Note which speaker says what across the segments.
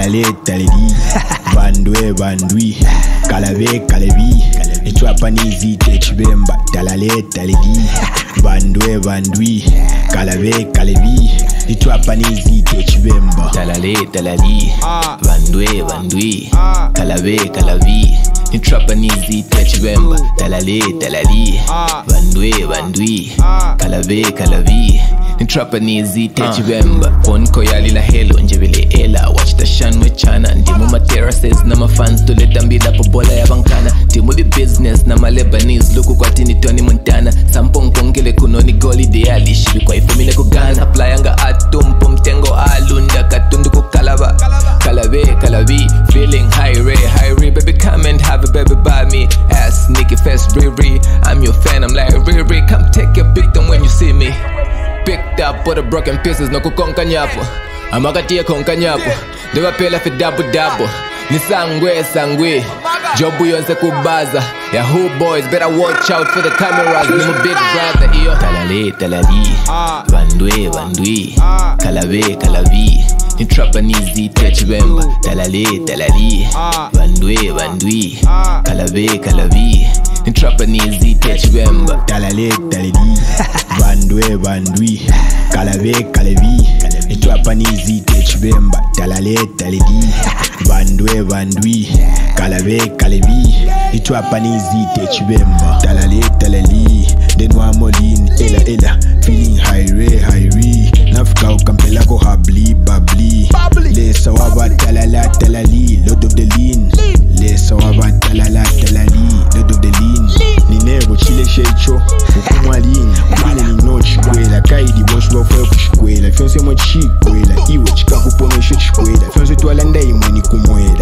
Speaker 1: Talale, taledi, bandwe, bandwi, kalave, kalevi, itwapanizi techbemba. Talale, taledi, bandwe, bandwi, kalave, kalevi, itwapanizi techbemba.
Speaker 2: Talale, talali, bandwe, bandwi, kalave, kalavi, itwapanizi techbemba. Talale, talali, bandwe, bandwi, kalave, kalavi, Intrapanizi techbemba. Phone ko yali la hello njebele ela. Watch the shan wechana. Ndimu ma terraces na ma fans to let ambila po bola ya bankana. Timu the business na ma Lebanese. Luku kwa tini Tony Montana. Sampong kongele kunoni goli deali. Shibi kwa ifumile kugana. Playanga atumpo mtengo alunda. Katundu kukalaba. Kalave, kalavi. Feeling high ray. Baby come and have a baby by me. Ass sneaky fast Riri. I'm your fan, I'm like Riri. Come take your picture when you see me. Picked up for the broken pieces, no kukonka nyapo. Amaka tia konka nyapo. Deva pela fi dabu. Ni sangwe. Jobu yonse kubaza. Yahoo boys, better watch out for the cameras. Ni my big brother, iyo. Talale, talali. Bandwe. Kalave, kalavi. Intrapanizi techbemba. Talale, talali. Bandwe. Kalave, kalavi. Intrapanizi techbemba.
Speaker 1: Talale, taledi, bandwe, kalave, kalevi, itwapanizi techbemba. Talale, taledi, bandwe, kalave, kalevi, itwapanizi techbemba. Talale, talali, denwa molin, ela, feeling high ray. Nafka ukampela ko habli, babli. Lesa waba talali, load of the lean. Lesa waba talali, load of the lean. Ninebo chile shecho, ukumwalini. Mwile ni no chikwela, kaidi bonshi wafwe kuchikwela. Fionse mwa chikwela, iwe chika kupono isho chikwela. Fionse tuwalanda imweni kumwela.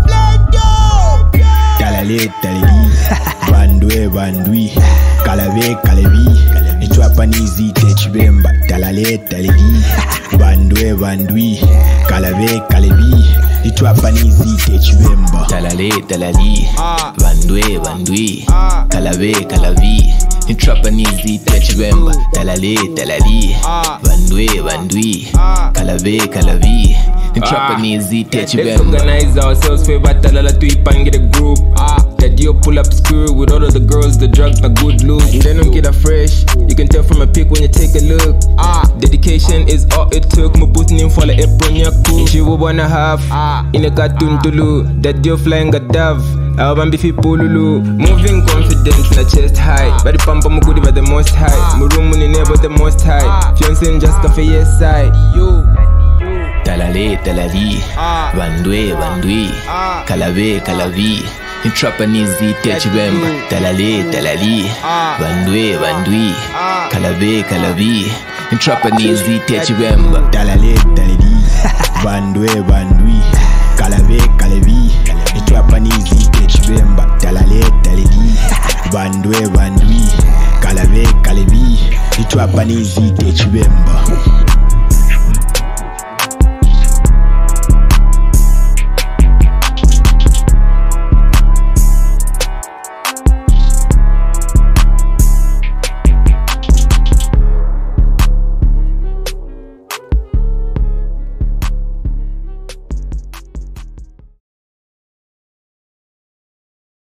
Speaker 1: Flaydo! Talale, taledi, bandwe, kalave, kalevi, itwapanizi techbemba. Talale, taledi, bandwe, kalave, kalevi, itwapanizi techbemba.
Speaker 2: Talale, talali, bandwe, kalave, kalavi, itwapanizi techbemba. Talale, talali, bandwe, kalave, kalavi, itwapanizi techbemba.
Speaker 3: Let's organize ourselves for Talala to ipange the group. That you pull up skirt with all of the girls, the drugs, the good look. Then don't get a fresh. You can tell from a pic when you take a look. Dedication is all it took. My boots name for the apron yaku. She will wanna have in a cartoon tulu. That you're flying a dove. I'll be pululu. Moving confidence in the chest high. But the pampa mukudi by the most high. Murumu ni never the most high. Fiancé just cafe yes side.
Speaker 2: Talale, talali, bandwe, kalave, kalavi, intrapanizi techbemba. Talale, talali, bandwe, kalave, kalavi, intrapanizi techbemba.
Speaker 1: Talale, taledi, bandwe, kalave, kalevi, itwapanizi techbemba. Talale, taledi, bandwe, kalave, kalevi, itwapanizi techbemba.